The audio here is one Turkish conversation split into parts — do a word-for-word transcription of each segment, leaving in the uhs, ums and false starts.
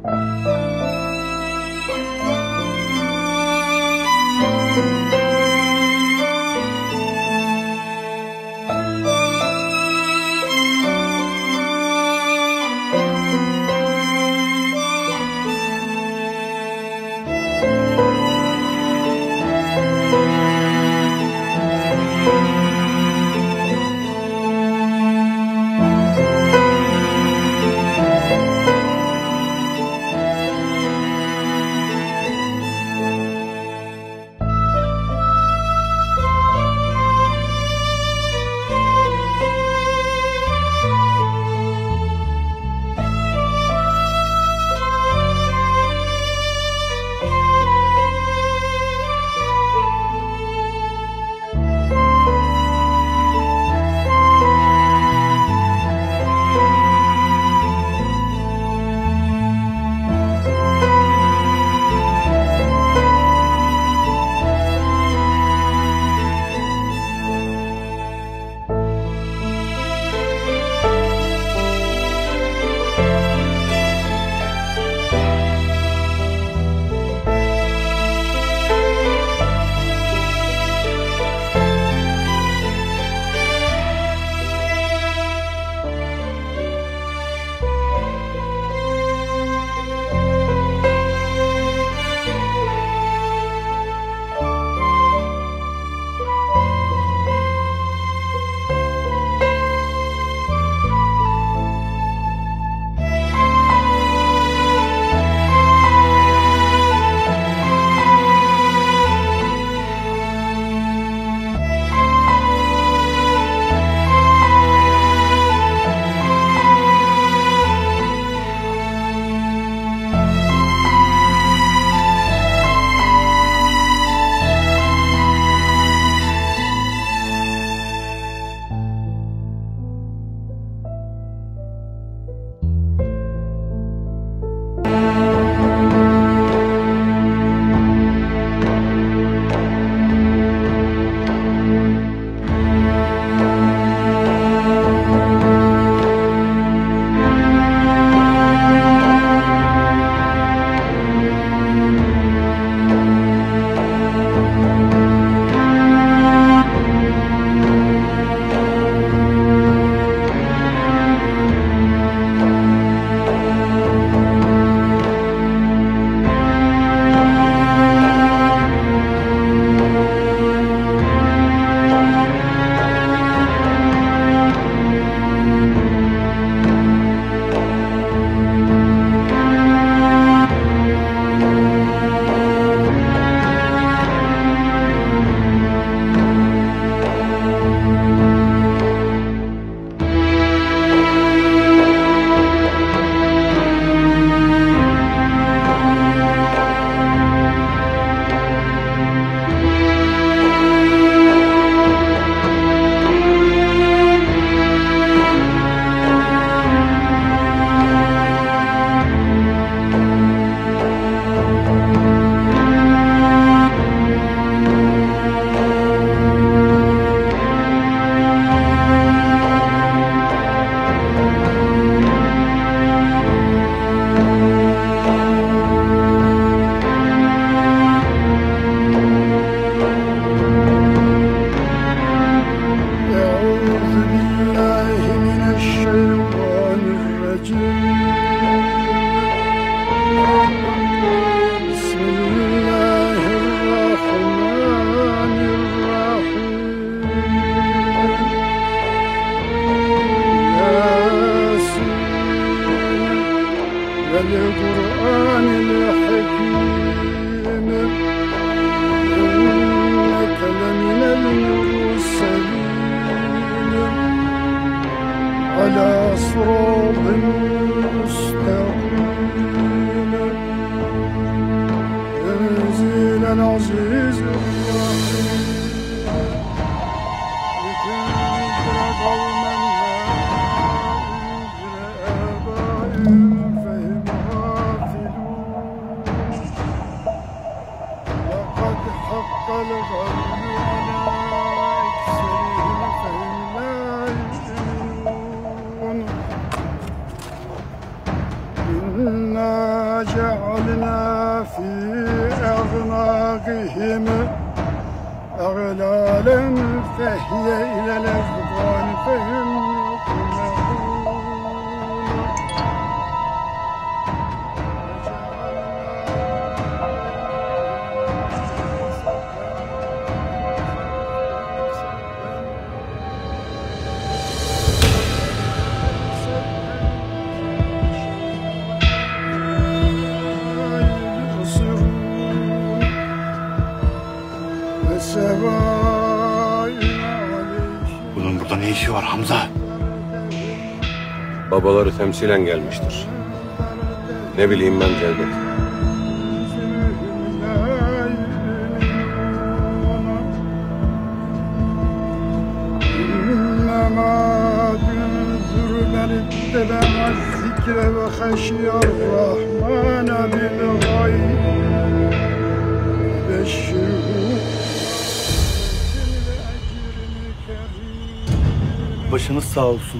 القرآن الحكيم إنك لمن المرسلين على صراط مستقيم تنزيل العزيز الرحيم لتنذر قوما حق الغول على أكثرهم فهم لا يؤمنون إنا وجعلنا في أعناقهم أغلالا فهي إلى الأذقان فهم Bunun burada ne işi var Hamza? Babaları temsilen gelmiştir. Ne bileyim ben Cevdet. Başınız sağ olsun.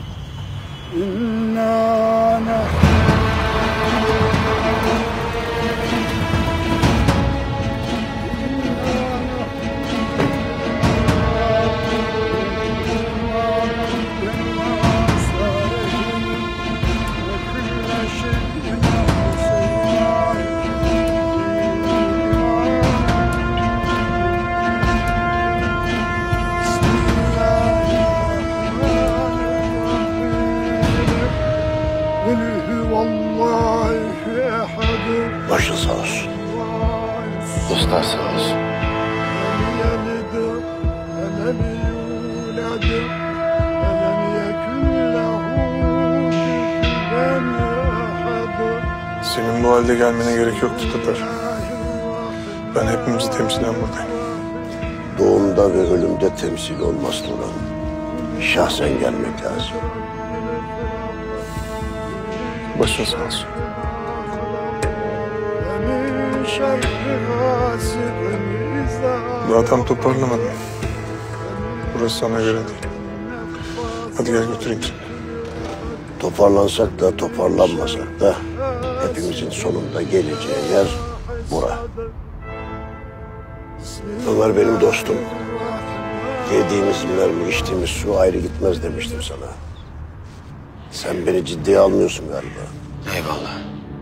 Başın sağ olsun. Dostlar sağ olsun. Senin bu halde gelmene gerek yoktu Tatar. Ben hepimizi temsilen buradayım. Doğumda ve ölümde temsil olmaz Turan. Şahsen gelmek lazım. Başın sağ olsun. Daha tam toparlamadım. Burası sana göre değil. Hadi gel götüreyim seni. Toparlansak da toparlanmasak da hepimizin sonunda geleceği yer bura. Ömer benim dostum. Yediğimiz mermi, içtiğimiz su ayrı gitmez demiştim sana. Sen beni ciddiye almıyorsun galiba. Eyvallah.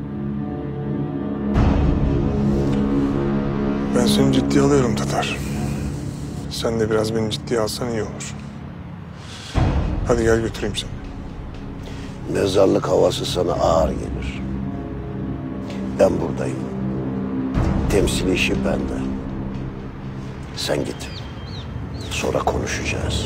Ben seni ciddiye alıyorum Tatar. Sen de biraz beni ciddiye alsan iyi olur. Hadi gel götüreyim seni. Mezarlık havası sana ağır gelir. Ben buradayım. Temsil işi bende. Sen git. Sonra konuşacağız.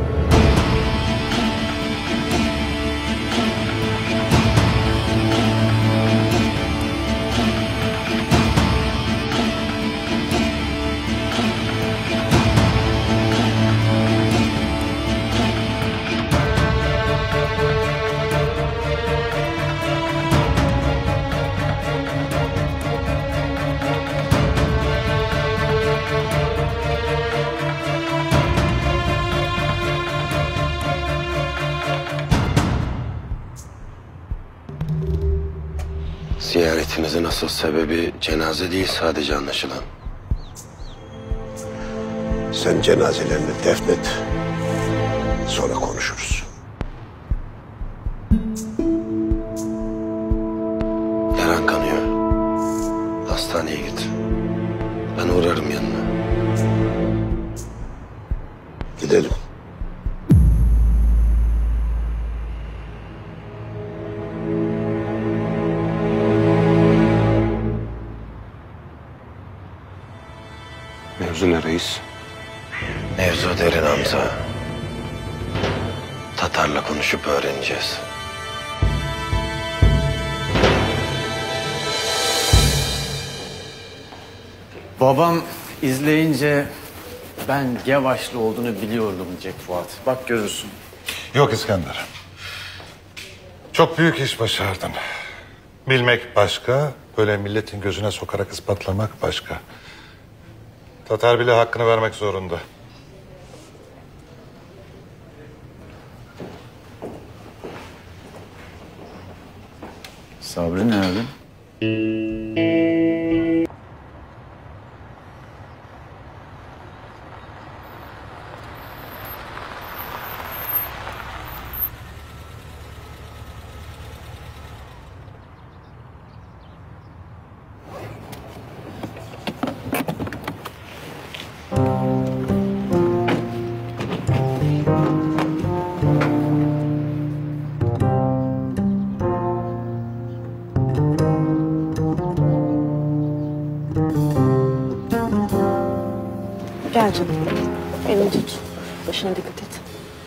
Ziyaretinizin asıl sebebi cenaze değil sadece anlaşılan. Sen cenazelerini defnet. Sonra konuşuruz. Yaran kanıyor. Hastaneye git. Ben uğrarım yanına. Gidelim. Mevzu ne reis? Mevzu derin Hamza. Tatar'la konuşup öğreneceğiz. Babam izleyince ben Gevaşlı olduğunu biliyordum Jack Fuat. Bak görürsün. Yok İskender. Çok büyük iş başardın. Bilmek başka, böyle milletin gözüne sokarak ispatlamak başka. Tatar bile hakkını vermek zorunda. Sabri nerede? Gel canım. Elini tut. Başına dikkat et.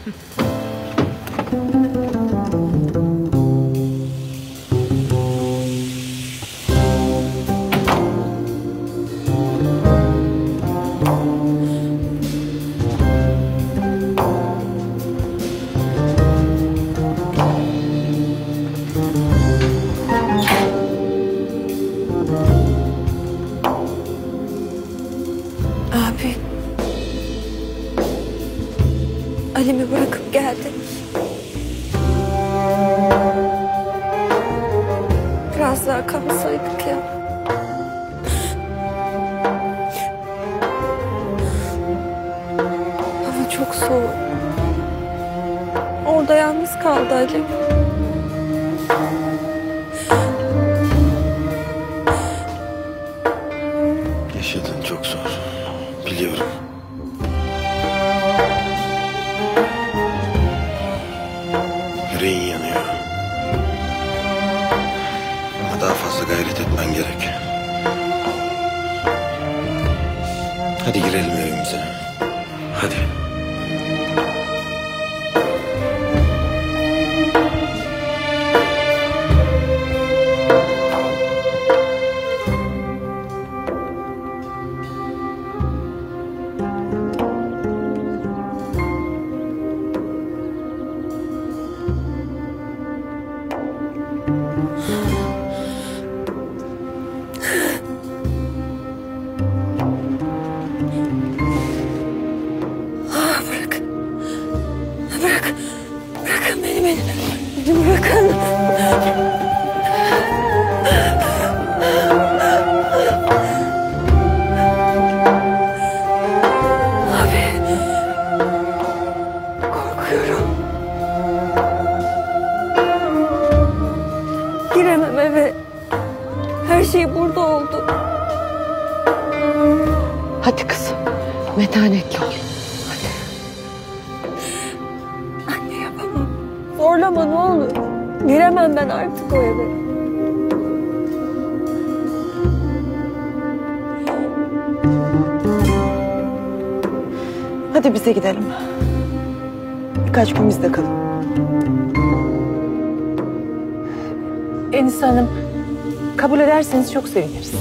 Abi. Ali'mi bırakıp geldi. Biraz daha kalsaydık ya. Hava çok soğuk. Orada yalnız kaldı Ali. Yaşadığın çok zor. Biliyorum. Yüreğin yanıyor. Ama daha fazla gayret etmen gerek. Hadi girelim evimize. Hadi. Bırakın. Bırakın. Bırakın beni beni. Beni bırakın. Abi. Korkuyorum. Giremem eve. Her şey burada oldu. Hadi kızım. Metanetli ol. Anne yapamam. Zorlama ne olur. Giremem ben artık o eve. Hadi bize gidelim. Birkaç gün bizde kalın. Enis Hanım, kabul ederseniz çok seviniriz.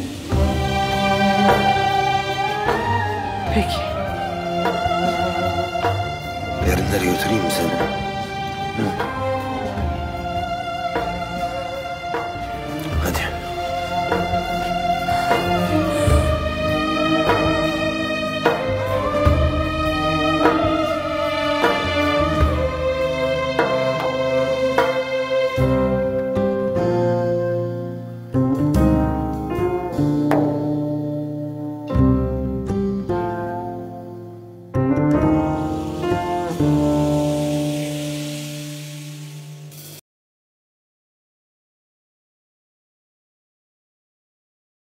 Peki. Derinlere götüreyim mi seni? Hı?